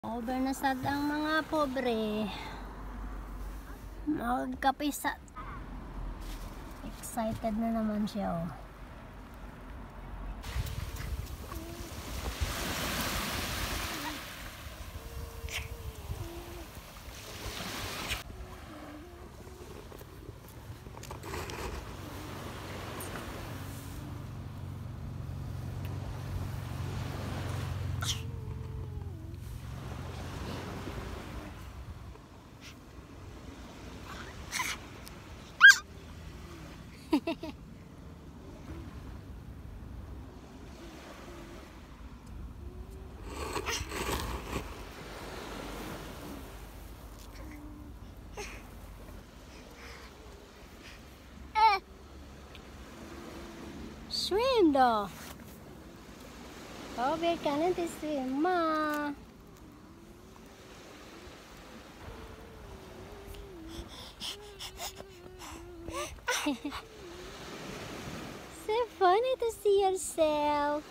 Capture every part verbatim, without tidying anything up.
Over na sad ang mga pobre. Magkapisat. Excited na naman siya, oh. Swim då! Robert kan inte simma. So funny to see yourself.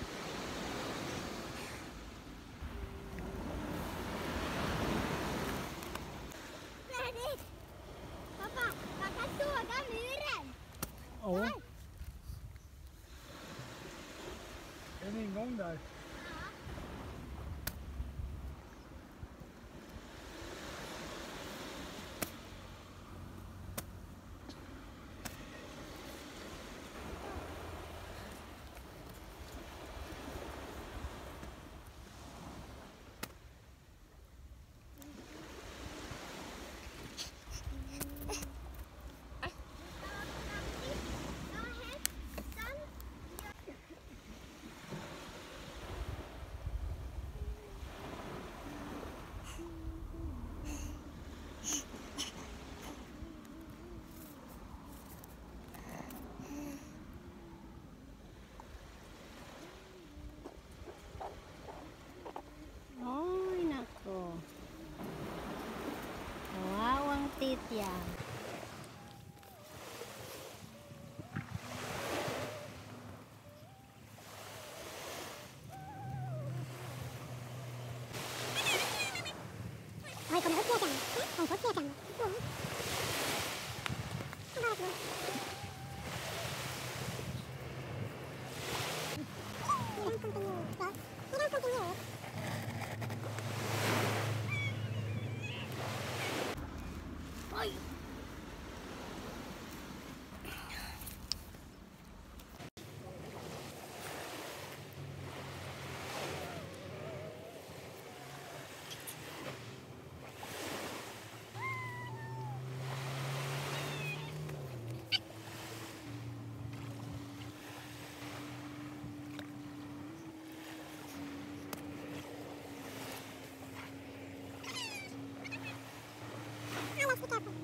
Fredrik! Pappa, man kan såga muren! Ja. En ingång där. Ay, nako. Kawawang titya. Oj, kommer upp leken? Har du fått leken? Ja. Ay! Alex, be careful.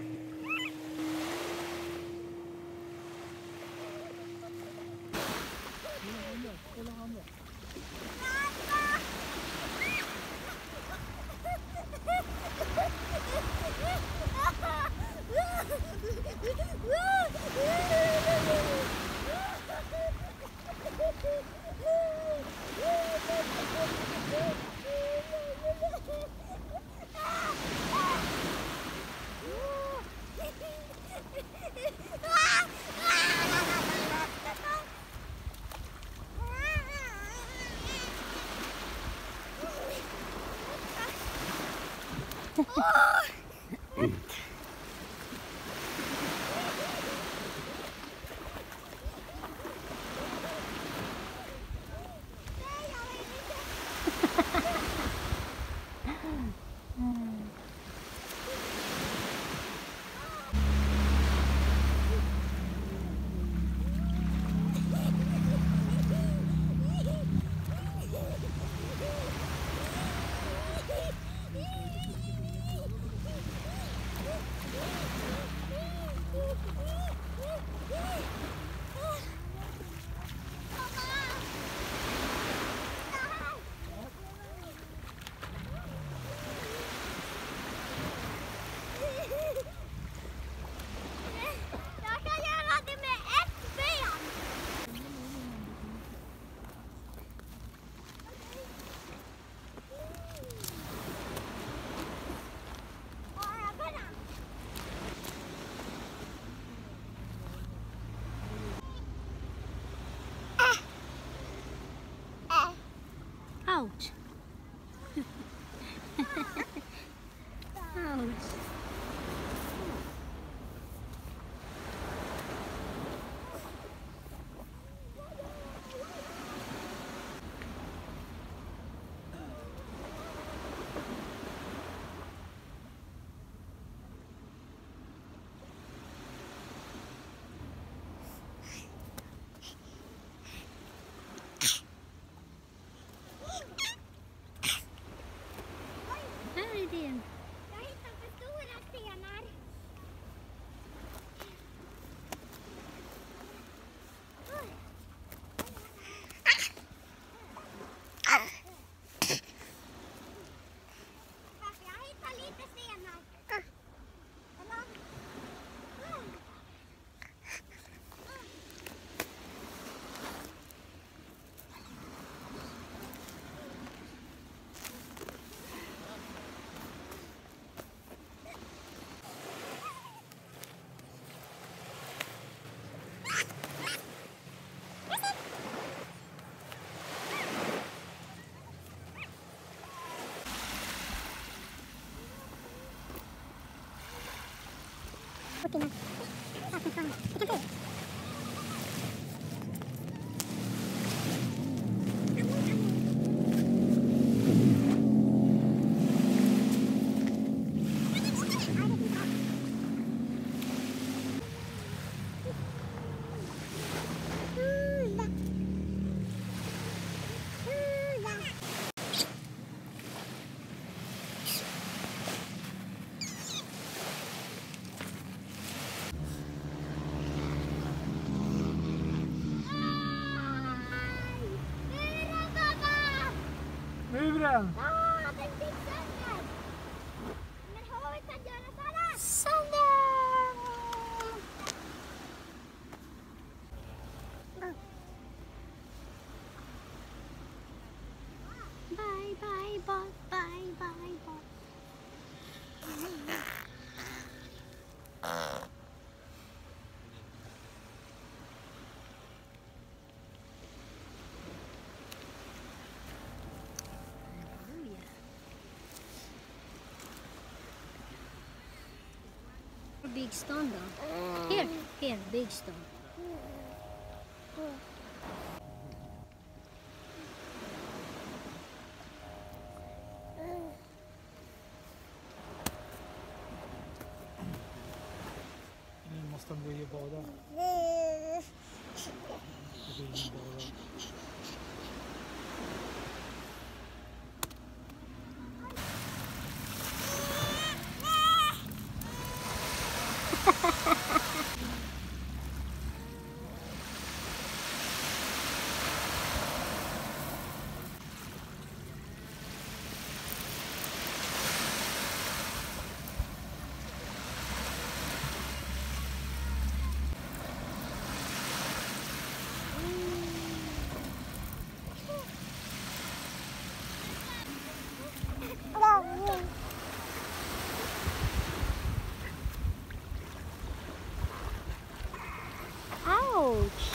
Kolla han då. tagit in? Jag hittade för stora stenar. Pappa, jag hittade lite stenar. Eller? Okej, men. Ja, för fan. Jag kan se. Muren! Ja, den gick sönder. Men havet kan göra sådär. Sönder! Bye, bye, bye, bye, bye, bye. Big stone though. Here, here, big stone. Nu måste de gå och bada. Det blir ingen bada. Ouch!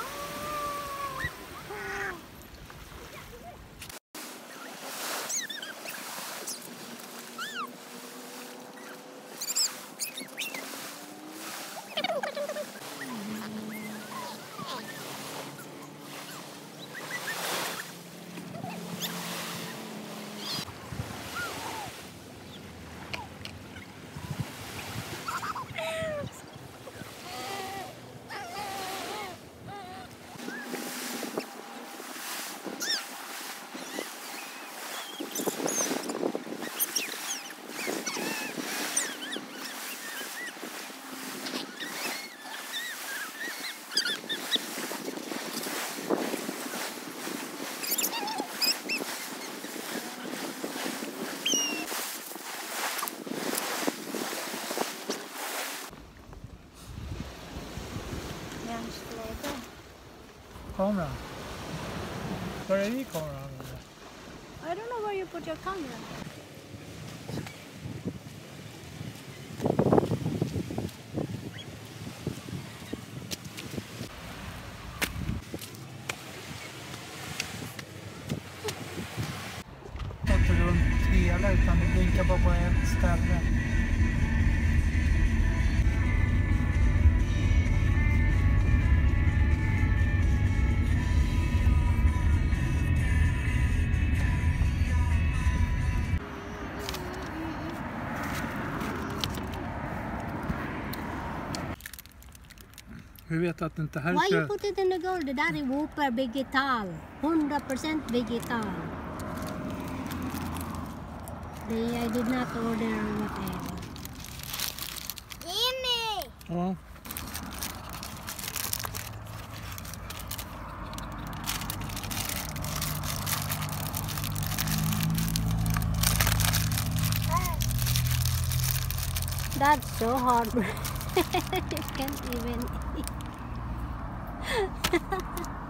Kamera. Var är din kamera? I don't know where you put your camera. Inte runt hela utan det blinkar bara på ett ställe. Vi vet att det inte här Why you kör... put it in the gold? Det där är Whooper vegetal. hundra procent vegetal. They, I did not order whatever. Jimmy! Ja. That's so hard. You can't even eat.